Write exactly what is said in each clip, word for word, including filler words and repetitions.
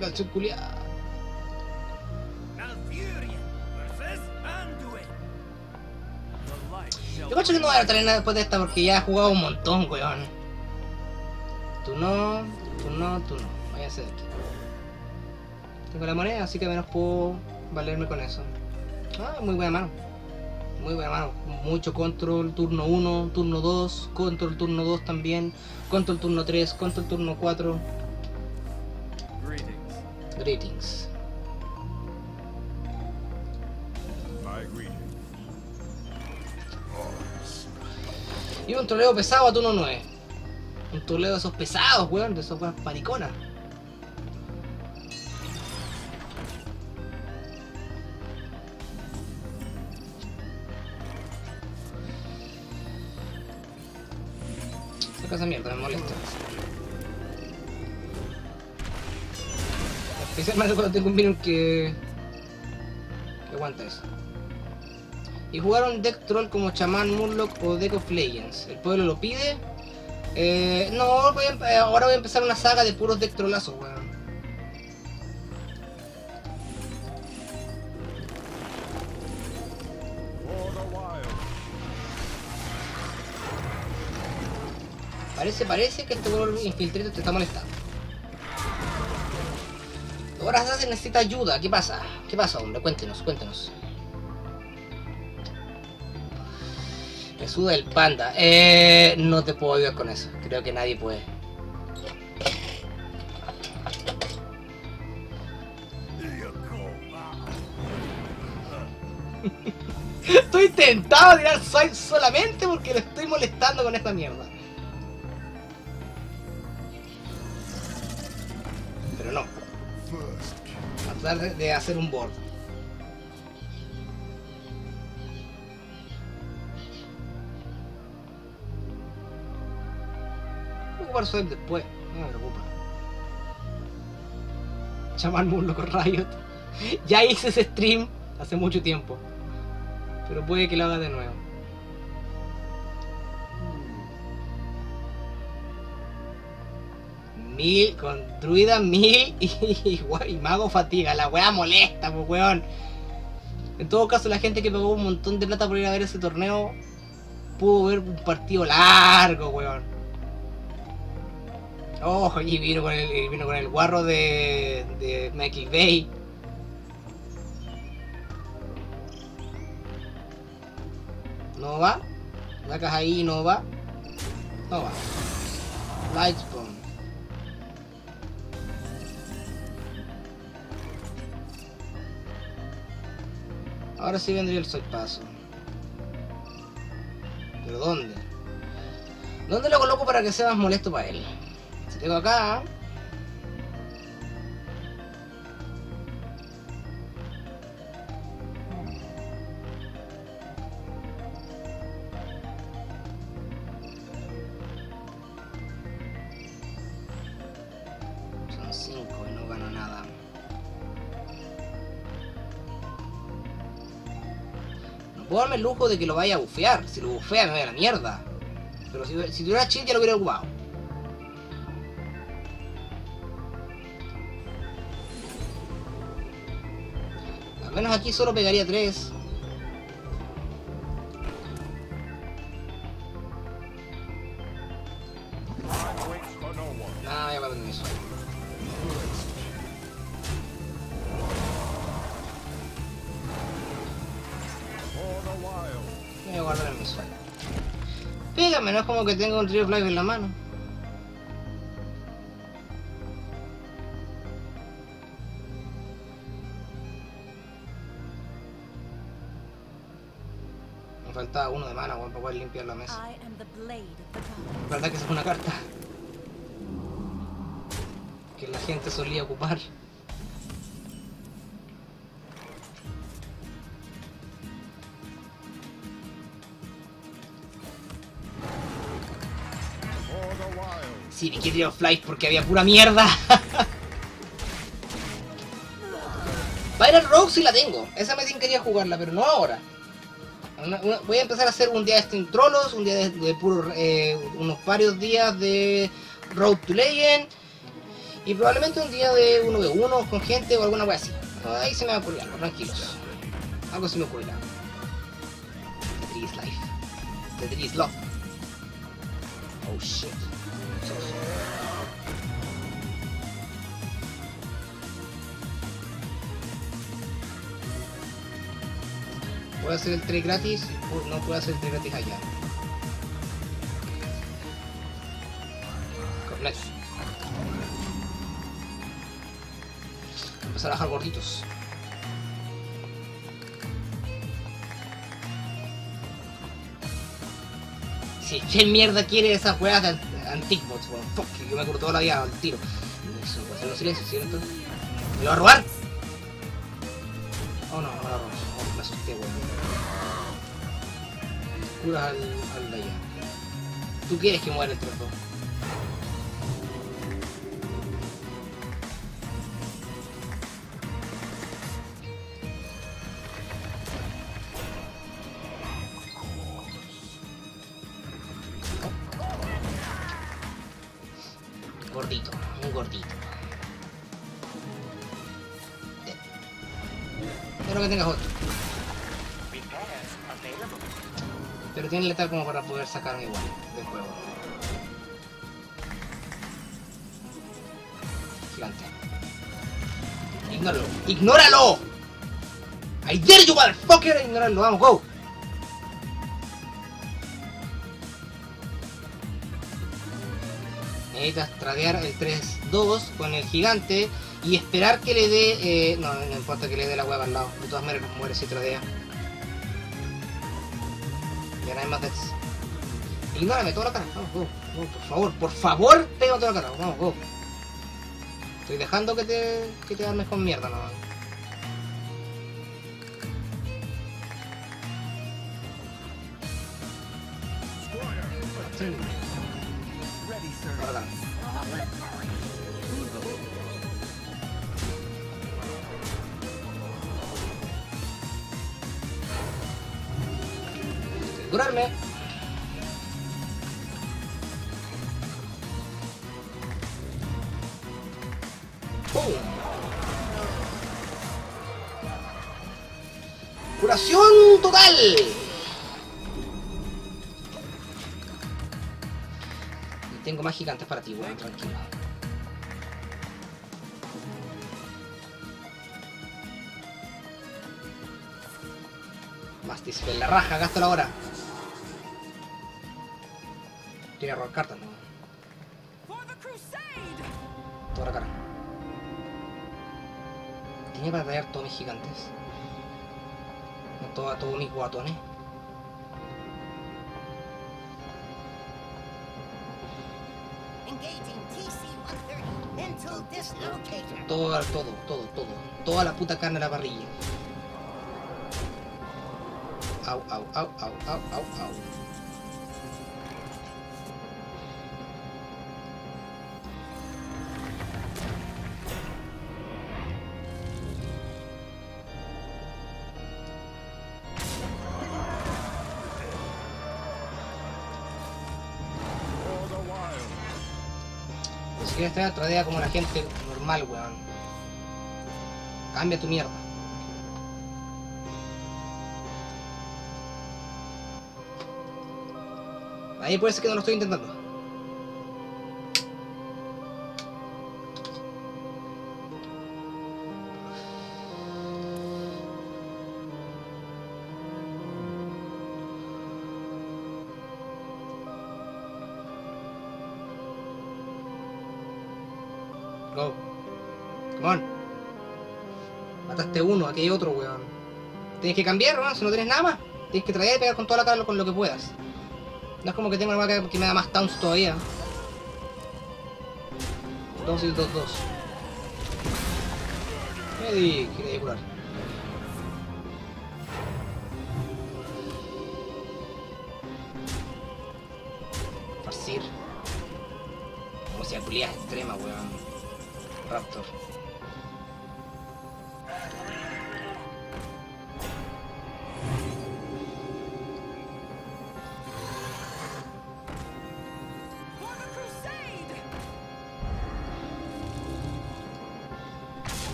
canción culiada. Yo creo que no voy a traer nada después de esta porque ya he jugado un montón, weón. Tú no, tú no, tú no. Váyase de aquí. Tengo la moneda, así que menos puedo valerme con eso. Ah, muy buena mano. Muy buena mano. Mucho control, turno uno, turno dos, control turno dos también, control turno tres, control turno cuatro. Greetings. Greetings. Y un troleo pesado a turno nueve. Un troleo de esos pesados, weón, de esos weón mariconas. Saca esa mierda, me molesta. Especialmente cuando tengo un minion que... que aguanta eso. Y jugaron deck troll como Shaman, Murloc o Deck of Legends. ¿El pueblo lo pide? Eh, no, voy a, ahora voy a empezar una saga de puros deck trollazos, weón. Parece, parece que este weón infiltrito te está molestando. Ahora se necesita ayuda. ¿Qué pasa? ¿Qué pasa, hombre? Cuéntenos, cuéntenos. Me suda el panda. Eh, no te puedo ayudar con eso. Creo que nadie puede. Estoy tentado a tirar Soil solamente porque lo estoy molestando con esta mierda. Pero no. A tratar de, de hacer un board. Voy a ocupar Soil después. No me preocupa. Shaman Murloc con Riot. Ya hice ese stream hace mucho tiempo. Pero puede que lo haga de nuevo. Mil, con druida mil y, y, y mago fatiga. La weá molesta, pues weón. En todo caso, la gente que pagó un montón de plata por ir a ver ese torneo pudo ver un partido largo, weón. Oh, y vino con el, vino con el guarro de, de Michael Bay. No va. Sacas ahí, no va. No va. Lightspawn. Ahora sí vendría el Soy Paso. ¿Pero dónde? ¿Dónde lo coloco para que sea más molesto para él? Si tengo acá... Son cinco y no gano nada. No puedo darme el lujo de que lo vaya a bufear. Si lo bufea me voy a la mierda. Pero si, si tuviera chill ya lo hubiera ocupado. Al menos aquí solo pegaría tres. Ah, ya va a tener eso. Voy a guardar en mi suelo. Pégame, no es como que tengo un Tree of Life en la mano. Me faltaba uno de mana, weón, para poder limpiar la mesa. La verdad que esa es una carta que la gente solía ocupar. Sí, me quedé of Life porque había pura mierda. Viral Rogue sí la tengo. Esa me quería jugarla, pero no ahora. Una, una, voy a empezar a hacer un día de Stream Trollos, un día de, de puro, eh, unos varios días de Road to Legend. Y probablemente un día de uno de uno con gente o alguna wea así. Ahí se me va a ocurrir algo, tranquilos. Algo se me ocurrirá. The tree is life. The tree is love. Oh shit. ¿Puedo hacer el trade gratis? No puedo hacer el trade gratis allá. Next. Empezar a bajar gorditos. Si, ¿qué mierda quiere esas weas de Anticbots, weón? Fuck, que yo me acuerdo toda la vida al tiro. Eso no puede hacerlo en silencio, ¿cierto? ¿Me lo va a robar? Oh no, no me lo va a robar. Oh, me asusté, weón. Curas al, al de allá. ¿Tú quieres que muera el trozo? Gordito, un gordito. Espero que tengas otro. Pero tiene letal como para poder sacarme igual del juego. Gigante. Ignóralo. ¡Ignóralo! I dare you, motherfucker! Ignóralo, vamos, go. Necesitas tradear el tres dos con el gigante y esperar que le dé... Eh, no, no importa que le dé la hueá al lado. De todas maneras muere si tradea. Ya no hay más deaths. Ignórame toda la cara. Vamos, go, go. Por favor, por favor, pega toda la cara. Vamos, go. Estoy dejando que te, que te armes con mierda, no. Sí. Ahora. Curarme. ¡Pum! ¡Curación total! Y tengo más gigantes para ti, bueno, tranquilo. Más dispel la raja, gástalo ahora. Tiene que robar cartas, ¿no? Toda la cara. Tenía para traer todos mis gigantes. No todo, todos mis guatones. Todo, todo, todo, todo. Toda la puta carne a la parrilla. Au, au, au, au, au, au, au. Si quieres tener otra idea como la gente normal, weón. Cambia tu mierda. Ahí puede ser que no lo estoy intentando. Go. Come on. Mataste uno, aquí hay otro, weón. Tienes que cambiar, weón, si no tienes nada más. Tienes que traer y pegar con toda la cara con lo que puedas. No es como que tengo una vaca que me da más taunts todavía. Dos y dos, dos. Me di, quería curar. Farcir. Como si culias extrema, weón. Raptor.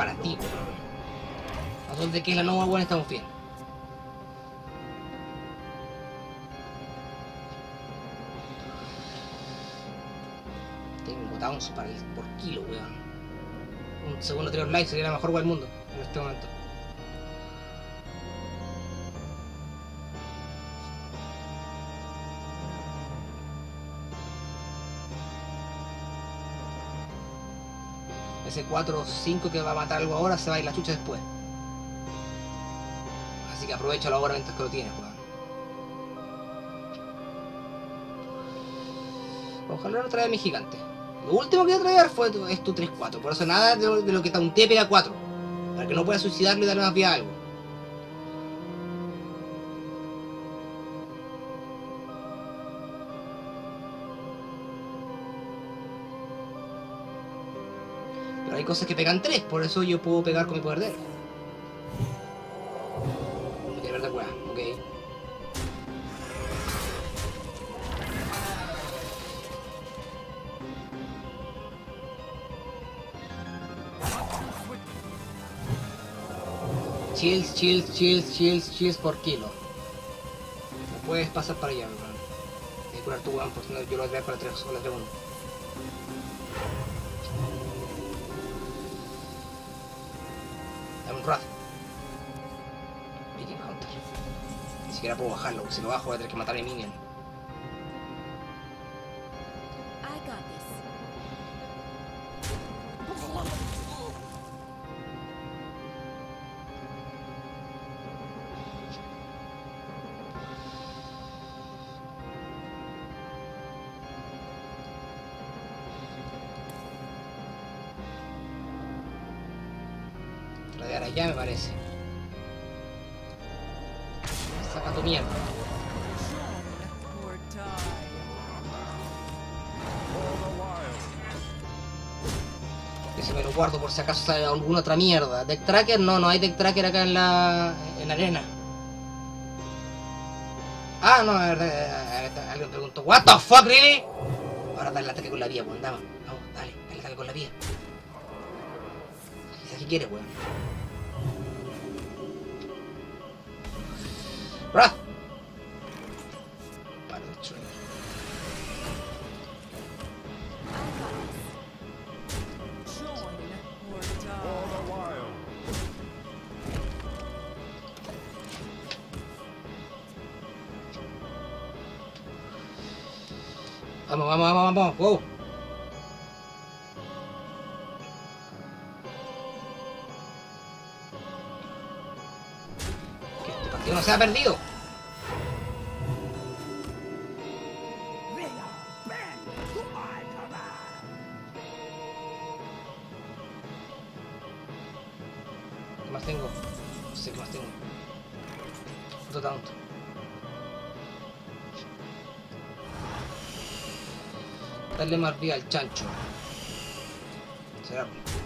para ti, weón. Nosotros de que es la nueva, weón, estamos bien. Tengo un botón para el, por kilo, weón. Un segundo tiro live sería la mejor weón del mundo en este momento. Ese cuatro o cinco que va a matar algo ahora se va a ir la chucha después. Así que aprovechalo ahora mientras que lo tienes, weón. Ojalá no traiga mi gigante. Lo último que voy a traer fue tu, es tu tres cuatro. Por eso nada de lo, de lo que taunté pega cuatro. Para que no pueda suicidarlo y darle más vida a algo. Pero hay cosas que pegan tres, por eso yo puedo pegar con mi poder de él. De verdad, weá, ok. Chills, chills, chills, chills, chills por kilo. No puedes pasar para allá, weón. Tienes que curar tu weón, porque no, yo lo voy a traer para tres, solo tres uno. Dame un Wrath. Meeting Hunter. Ni siquiera puedo bajarlo, porque si lo bajo voy a tener que matar a mi minion. Tradear allá me parece. Saca tu mierda. Ese me lo guardo por si acaso sale alguna otra mierda. Deck Tracker, no, no hay Deck Tracker acá en la, en la arena. Ah, no, a ver, alguien preguntó, what the fuck, really? Ahora dale el ataque con la vía, weón, dame. Vamos, dale, dale el ataque con la vía. ¿Qué quieres, weón? Wrath. Para destruir. Vamos, vamos, vamos, vamos, wow. Que este partido no se ha perdido. ¿Qué más tengo? No sé qué más tengo. Otro taunt. Darle más vida al chancho. Será.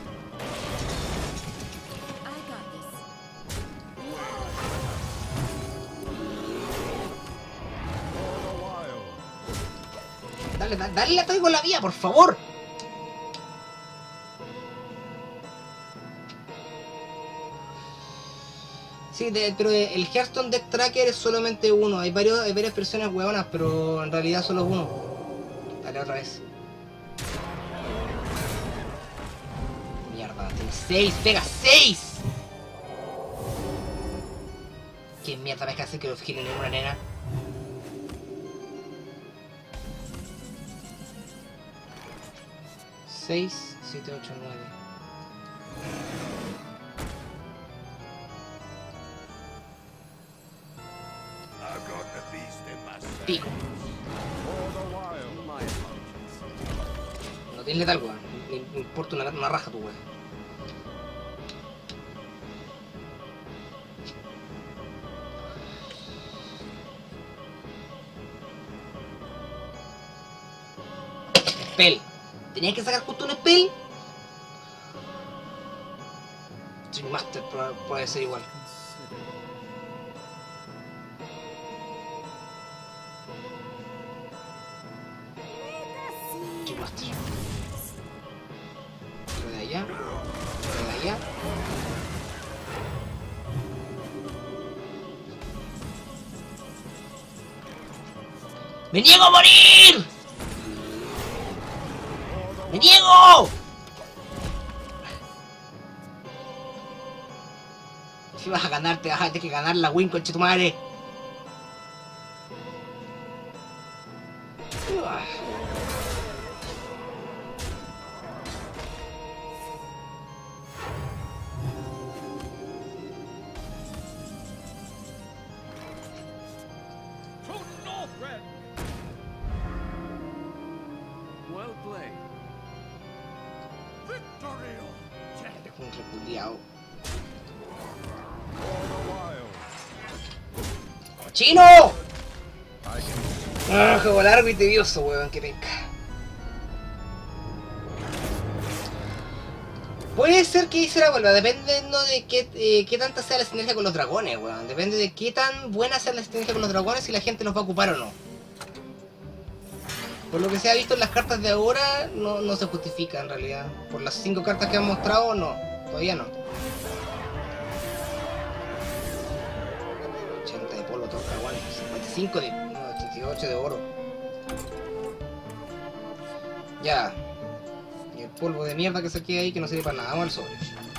Dale, dale, dale la ataque con la vía, por favor. Sí, de, pero el Hearthstone Deck Tracker es solamente uno. Hay varios, hay varias versiones huevonas, pero en realidad solo es uno. Dale otra vez. Mierda, tiene seis, pega seis. ¿Qué mierda me hace que los giren en una nena? seis, siete, ocho, nueve. Pico. No tienes letal, weón. Me importa una, una raja tu weón. Spell. Tenías que sacar justo un spell. Stream Master puede ser igual. Stream Master. Lo de allá. Lo de allá. ¡Me niego a morir! ¡Me niego! Si vas a ganar, te vas a tener que ganar la win, conche tu madre. Eres un repudiado. ¡Chino! Ah, juego largo y tedioso, weón, que penca. Puede ser que se la vuelva, dependiendo de qué, eh, qué tanta sea la sinergia con los dragones, weón. Depende de qué tan buena sea la sinergia con los dragones y la gente los va a ocupar o no. Por lo que se ha visto en las cartas de ahora, no, no se justifica en realidad. Por las cinco cartas que han mostrado, no. Todavía no. ochenta de polvo, todos dragones. cincuenta y cinco de... no, ochenta y ocho de oro. Ya. Y el polvo de mierda que saqué ahí que no sirve para nada. Vamos al sobre.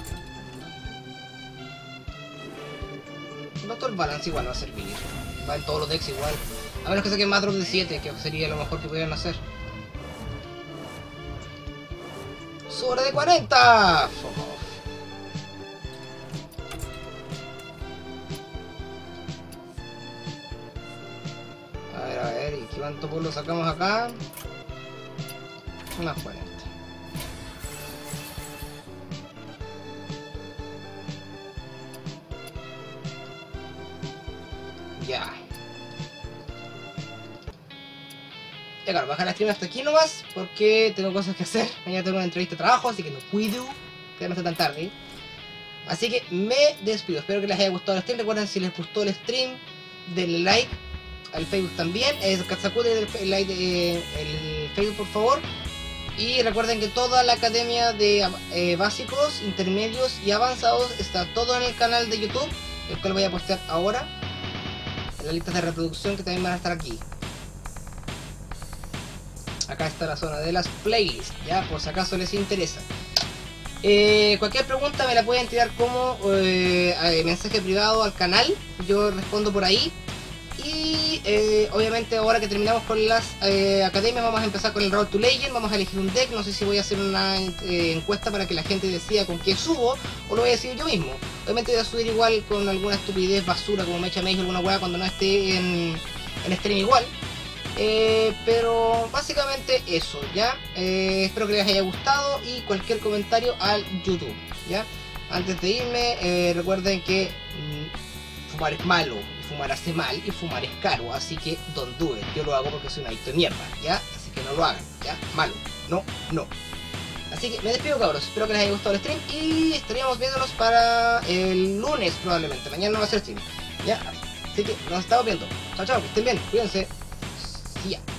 Doctor Balance igual va a servir. Va en todos los decks igual. A menos que saquen más drop de siete, que sería lo mejor que pudieran hacer. ¡Sobre de cuarenta! A ver, a ver, ¿y cuánto polvo sacamos acá? Unas cuarenta. Ya. Ya claro, bajar la stream hasta aquí nomás, porque tengo cosas que hacer. Mañana tengo una entrevista de trabajo, así que no puedo quedarme tan tarde. Así que me despido. Espero que les haya gustado el stream. Recuerden, si les gustó el stream, denle like al Facebook también. Es Katsukude el like de, el Facebook, por favor. Y recuerden que toda la academia de eh, básicos, intermedios y avanzados está todo en el canal de YouTube, el cual voy a postear ahora. En las listas de reproducción que también van a estar aquí. Acá está la zona de las playlists, ya, por si acaso les interesa. Eh, cualquier pregunta me la pueden tirar como eh, mensaje privado al canal, yo respondo por ahí. Y eh, obviamente ahora que terminamos con las eh, academias vamos a empezar con el Road to Legend, vamos a elegir un deck, no sé si voy a hacer una eh, encuesta para que la gente decida con qué subo o lo voy a decir yo mismo. Obviamente voy a subir igual con alguna estupidez basura como Mecha Mage o alguna hueá cuando no esté en, en stream igual. Eh, pero básicamente eso, ¿ya? Eh, espero que les haya gustado y cualquier comentario al YouTube, ¿ya? Antes de irme, eh, recuerden que mmm, fumar es malo, y fumar hace mal, y fumar es caro, así que don't do it. Yo lo hago porque soy un adicto de mierda, ¿ya? Así que no lo hagan, ¿ya? Malo, no, no. Así que me despido, cabros, espero que les haya gustado el stream y estaríamos viéndonos para el lunes probablemente, mañana no va a ser stream, ¿ya? Así que nos estamos viendo. Chao, chao, que estén bien, cuídense. Yeah.